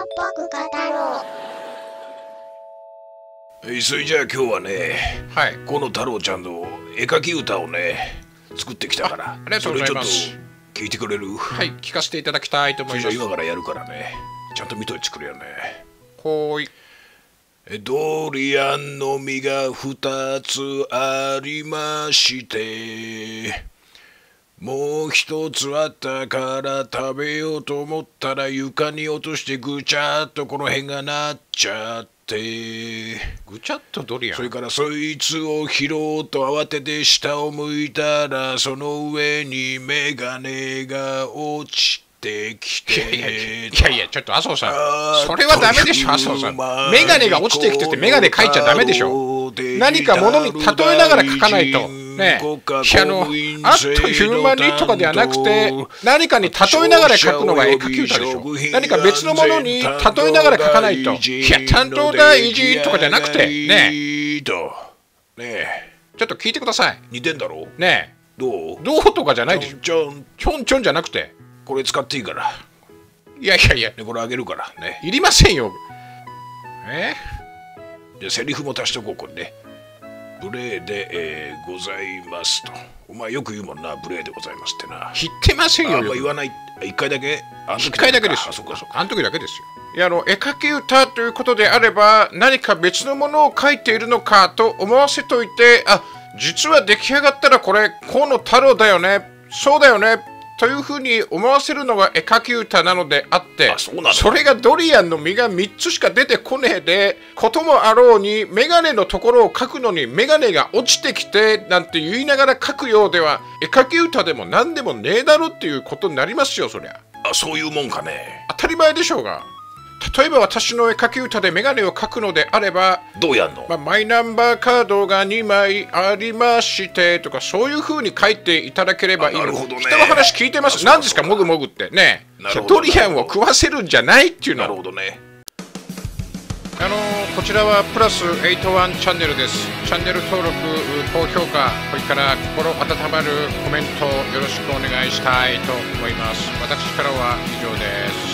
ぽく語ろう。それじゃあ今日はね、 はい、 この太郎ちゃんの絵描き歌をね作ってきたから、 ありがとうございます。 それちょっと聞いてくれる？ はい、聞かせていただきたいと思います。 それじゃあ今からやるからね、ちゃんと見といてくれよね。 ほーい。 ドリアンの実が2つありまして、もう1つあったから食べようと思ったら床に落としてぐちゃっとこの辺がなっちゃって、 ぐちゃっとドリアン。 それからそいつを拾おうと慌てて下を向いたら、その上にメガネが落ちてきて、 いやちょっと麻生さん、それはダメでしょ。麻生さん、メガネが落ちてきててメガネ描いちゃダメでしょ。何か物に例えながら描かないとね。あっという間にとかではなくて、何かに例えながら描くのが絵描き歌でしょ。何か別のものに例えながら描かないと、いや担当大臣とかじゃなくてねえ、ちょっと聞いてください。 似てんだろねえ、どうとかじゃないでしょ。ちょんちょんじゃなくて、 これ使っていいから。 いや、 これあげるからね。 いりませんよ。 じゃあセリフも足しとこう、これね。無礼で、ございますと。お前よく言うもんな、無礼でございますってな。 言ってませんよ。 あんま言わない。1回だけ？ 1回だけですよ。 あ、そっか。 あの時だけですよ。いや、絵描き歌ということであれば、何か別のものを描いているのかと思わせといて、あ、実は出来上がったらこれ河野太郎だよね、そうだよねというふうに思わせるのが絵描き歌なのであって、それがドリアンの実が3つしか出てこねえで、こともあろうにメガネのところを描くのにメガネが落ちてきてなんて言いながら描くようでは、絵描き歌でも何でもねえだろっていうことになりますよ、そりゃ。 あ、そういうもんかね。 当たり前でしょうが。例えば私の絵描き歌でメガネを描くのであれば、 どうやんの？ マイナンバーカードが2枚ありましてとか、そういう風に書いていただければいいの。 なるほどね。 人の話聞いてます。何ですかもぐもぐってね。ドリアンを食わせるんじゃないっていうの。 なるほどね。 こちらはプラス81チャンネルです。チャンネル登録、高評価、それから心温まるコメントよろしくお願いしたいと思います。私からは以上です。